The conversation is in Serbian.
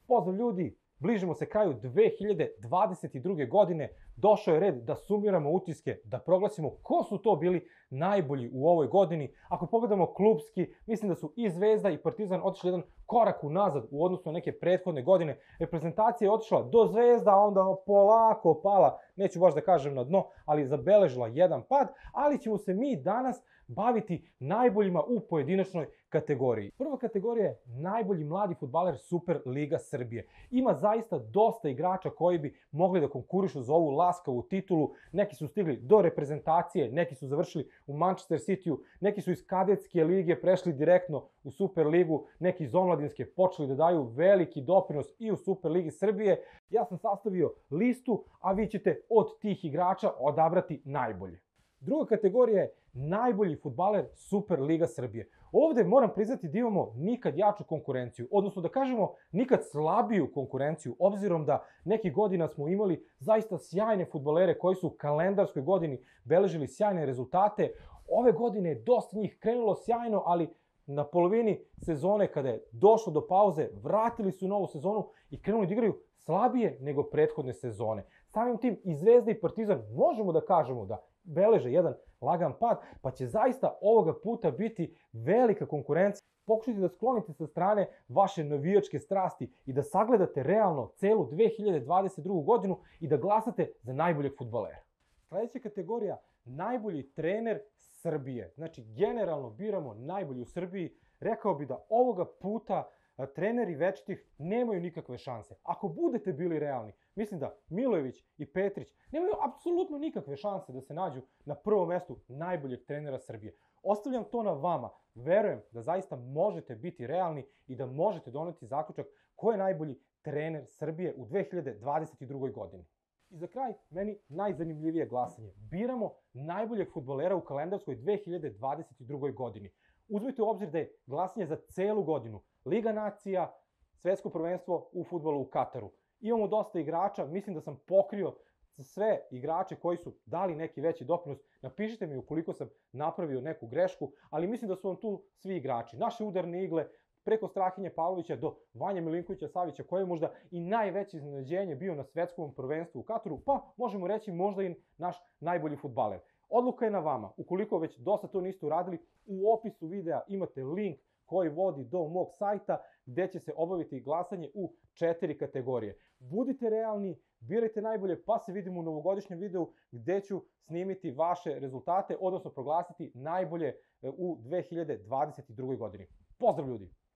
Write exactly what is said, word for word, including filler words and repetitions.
Pozdrav ljudi, bližimo se kraju dve hiljade dvadeset druge. godine, došao je red da sumiramo utiske, da proglasimo ko su to bili najbolji u ovoj godini. Ako pogledamo klubski, mislim da su i Zvezda i Partizan otišli jedan korak unazad u odnosu na neke prethodne godine. Reprezentacija je otišla do Zvezda, a onda polako pala, neću baš da kažem na dno, ali zabeležila jedan pad, ali ćemo se mi danas baviti najboljima u pojedinačnoj kategoriji. Prva kategorija je najbolji mladi fudbaler Superliga Srbije. Ima zaista dosta igrača koji bi mogli da konkurišu za ovu laskavu titulu. Neki su stigli do reprezentacije, neki su završili u Manchester Cityu, neki su iz kadetske lige prešli direktno u Superligu, neki iz omladinske počeli da daju veliki doprinos i u Superligi Srbije. Ja sam sastavio listu, a vi ćete od tih igrača odabrati najbolje. Druga kategorija je najbolji fudbaler Superliga Srbije. Ovde moram priznati da imamo nikad jaču konkurenciju, odnosno da kažemo nikad slabiju konkurenciju, obzirom da nekih godina smo imali zaista sjajne fudbalere koji su u kalendarskoj godini beležili sjajne rezultate. Ove godine je dosta njih krenulo sjajno, ali na polovini sezone kada je došlo do pauze, vratili su novu sezonu i krenuli da igraju slabije nego prethodne sezone. Samim tim i Zvezda i Partizan možemo da kažemo da beleže jedan lagan pad, pa će zaista ovoga puta biti velika konkurencija. Pokušajte da sklonite sa strane vaše navijačke strasti i da sagledate realno celu dve hiljade dvadeset drugu. godinu i da glasate za najboljeg fudbalera. Sledeća kategorija, najbolji trener Srbije. Znači, generalno biramo najbolji u Srbiji. Rekao bi da ovoga puta treneri večitih nemaju nikakve šanse. Ako budete bili realni, mislim da Milojević i Petrić nemaju apsolutno nikakve šanse da se nađu na prvom mestu najboljeg trenera Srbije. Ostavljam to na vama. Verujem da zaista možete biti realni i da možete doneti zaključak ko je najbolji trener Srbije u dve hiljade dvadeset drugoj. godini. I za kraj, meni najzanimljivije glasanje. Biramo najboljeg fudbalera u kalendarskoj dve hiljade dvadeset drugoj. godini. Uzmite u obzir da je glasanje za celu godinu. Liga nacija, svetsko prvenstvo u fudbalu u Kataru. Imamo dosta igrača, mislim da sam pokrio sve igrače koji su dali neki veći doprinos. Napišite mi ukoliko sam napravio neku grešku, ali mislim da su vam tu svi igrači. Naše udarne igle, preko Strahinje Pavlovića do Vanja Milinkovića Savića, koji je možda i najveće iznenađenje bio na svetskom prvenstvu u Kataru, pa možemo reći možda i naš najbolji fudbaler. Odluka je na vama. Ukoliko već dosta to niste uradili, u opisu videa imate link koji vodi do mog sajta gde će se obaviti glasanje u četiri kategorije. Budite realni, birajte najbolje, pa se vidimo u novogodišnjem videu gde ću snimiti vaše rezultate, odnosno proglasiti najbolje u dve hiljade dvadeset drugoj. godini. Pozdrav ljudi!